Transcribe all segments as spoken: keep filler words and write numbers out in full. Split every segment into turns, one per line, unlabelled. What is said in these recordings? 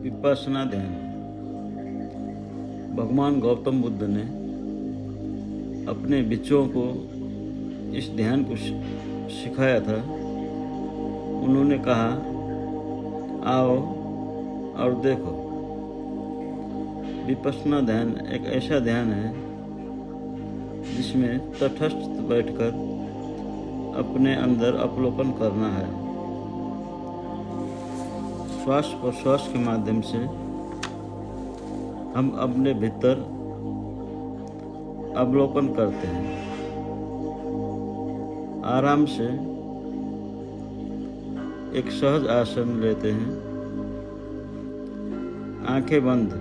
विपश्यना ध्यान। भगवान गौतम बुद्ध ने अपने बच्चों को इस ध्यान को सिखाया था। उन्होंने कहा, आओ और देखो। विपश्यना ध्यान एक ऐसा ध्यान है जिसमें तटस्थ बैठकर अपने अंदर अवलोकन करना है। श्वास प्रश्वास के माध्यम से हम अपने भीतर अवलोकन करते हैं। आराम से एक सहज आसन लेते हैं, आंखें बंद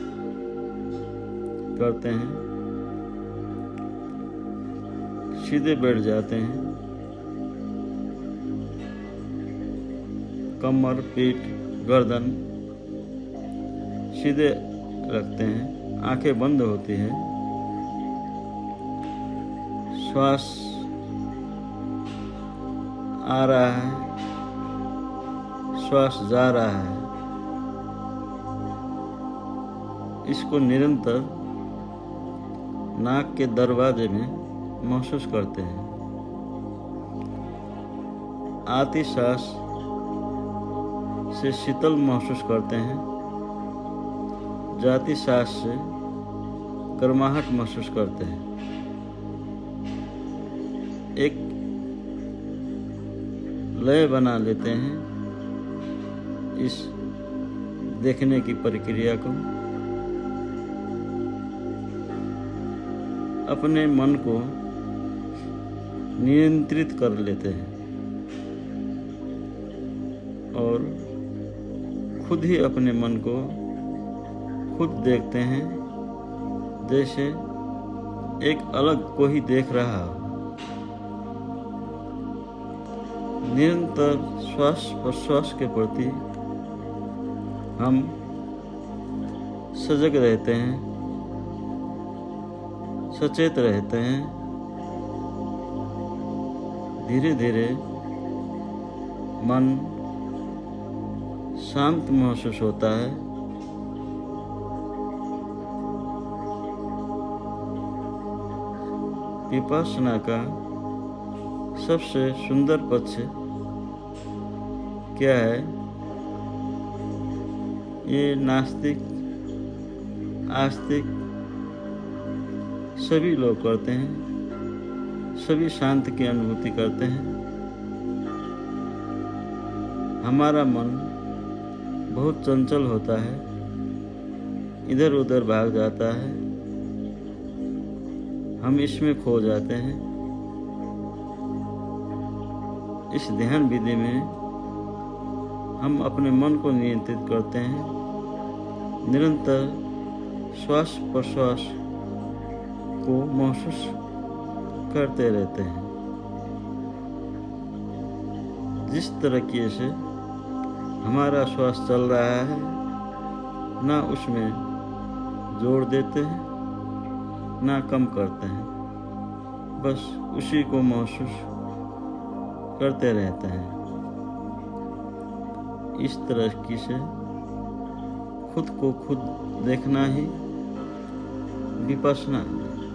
करते हैं, सीधे बैठ जाते हैं, कमर, पीठ, गर्दन सीधे रखते हैं, आंखें बंद होती हैं। श्वास आ रहा है, श्वास जा रहा है। इसको निरंतर नाक के दरवाजे में महसूस करते हैं। आती सांस से शीतल महसूस करते हैं, जाती सांस से गर्माहट महसूस करते हैं। एक लय बना लेते हैं इस देखने की प्रक्रिया को। अपने मन को नियंत्रित कर लेते हैं और खुद ही अपने मन को खुद देखते हैं, जैसे एक अलग कोई देख रहा हो। निरंतर श्वास प्रश्वास के प्रति हम सजग रहते हैं, सचेत रहते हैं। धीरे धीरे मन शांत महसूस होता है। विपश्यना का सबसे सुंदर पक्ष क्या है? ये नास्तिक आस्तिक सभी लोग करते हैं, सभी शांति की अनुभूति करते हैं। हमारा मन बहुत चंचल होता है, इधर उधर भाग जाता है, हम इसमें खो जाते हैं। इस ध्यान विधि में हम अपने मन को नियंत्रित करते हैं, निरंतर श्वास प्रश्वास को महसूस करते रहते हैं। जिस तरीके से हमारा श्वास चल रहा है, ना उसमें जोड़ देते हैं ना कम करते हैं, बस उसी को महसूस करते रहते हैं। इस तरीके से खुद को खुद देखना ही विपश्यना।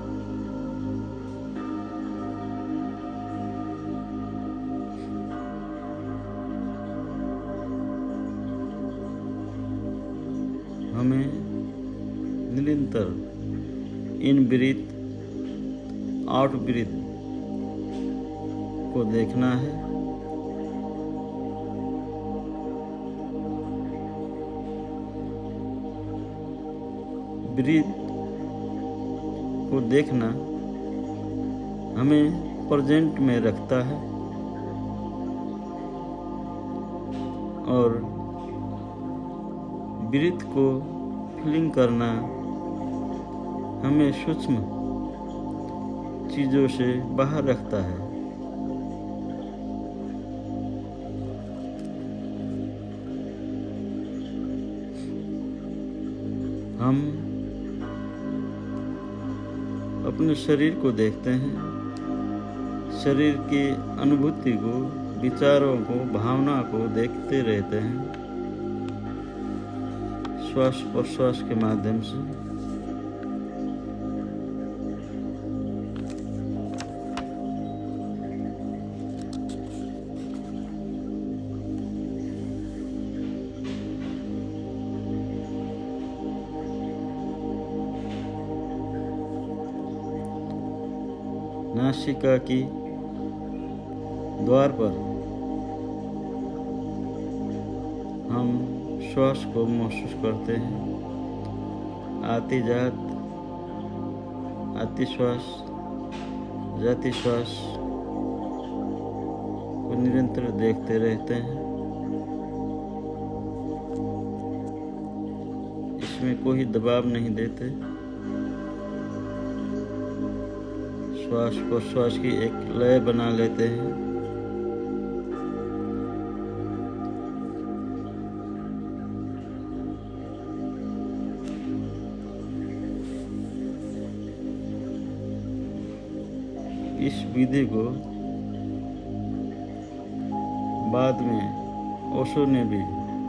हमें निरंतर इन ब्रीथ आउट ब्रीथ को देखना है। ब्रीथ को देखना हमें प्रेजेंट में रखता है और ब्रीथ को फीलिंग करना हमें सूक्ष्म चीज़ों से बाहर रखता है। हम अपने शरीर को देखते हैं, शरीर की अनुभूति को, विचारों को, भावना को देखते रहते हैं। श्वास प्रश्वास के माध्यम से नासिका की द्वार पर हम श्वास को महसूस करते हैं। आती जात, आती श्वास, जाती श्वास को निरंतर देखते रहते हैं। इसमें कोई दबाव नहीं देते। श्वास प्रश्वास की एक लय बना लेते हैं। इस विधि को बाद में ओशो ने भी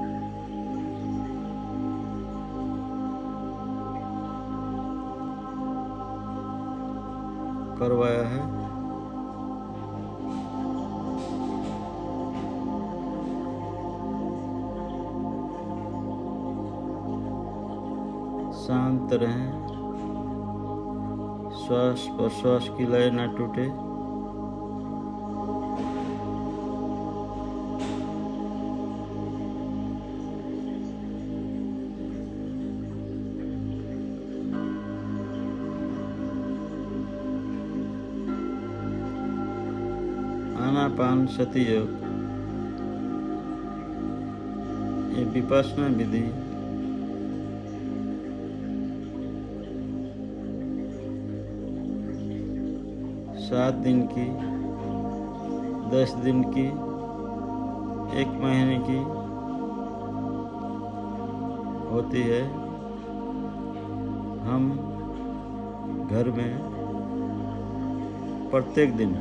करवाया है। शांत रहें, श्वास प्रश्वास की लय न टूटे। आनापान सति योग ये विपश्यना विधि सात दिन की, दस दिन की, एक महीने की होती है। हम घर में प्रत्येक दिन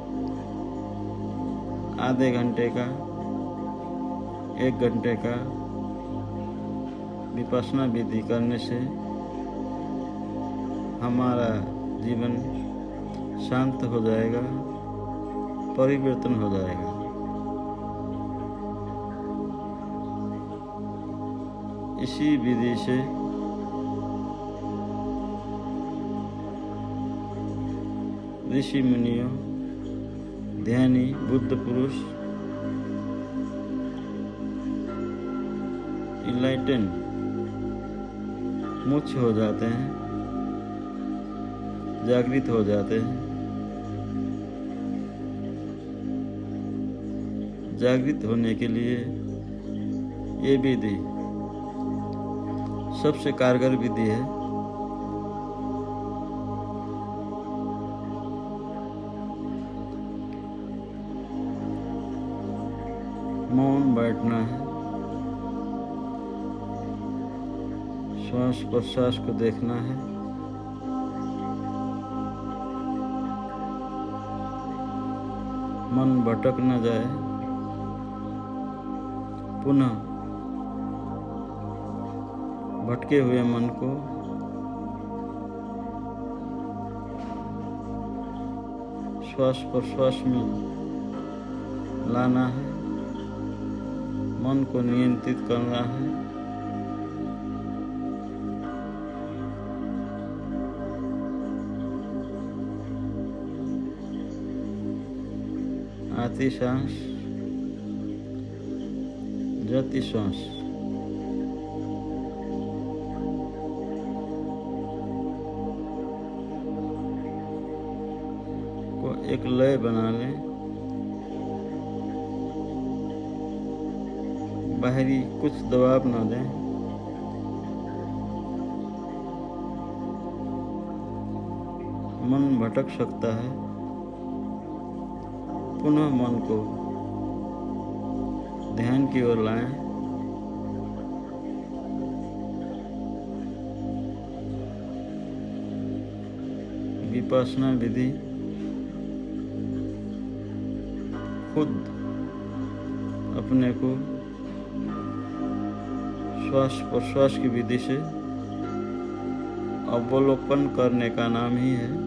आधे घंटे का, एक घंटे का विपश्यना विधि करने से हमारा जीवन शांत हो जाएगा, परिवर्तन हो जाएगा। इसी विधि से ऋषि मुनियों, ध्यानी, बुद्ध पुरुष इनलाइटन मुक्त हो जाते हैं, जागृत हो जाते हैं। जागृत होने के लिए ये विधि सबसे कारगर विधि है। मौन बैठना है, श्वास प्रश्वास को देखना है। मन भटक न जाए। पुनः भटके हुए मन को श्वास प्रश्वास में लाना है, मन को नियंत्रित करना है। आती सांस, जाती सांस को एक लय बना लें। बाहरी कुछ दबाव न दें। मन भटक सकता है। पुनः मन को ध्यान की ओर लाएं। विपश्यना विधि खुद अपने को श्वास प्रश्वास की विधि से अवलोकन करने का नाम ही है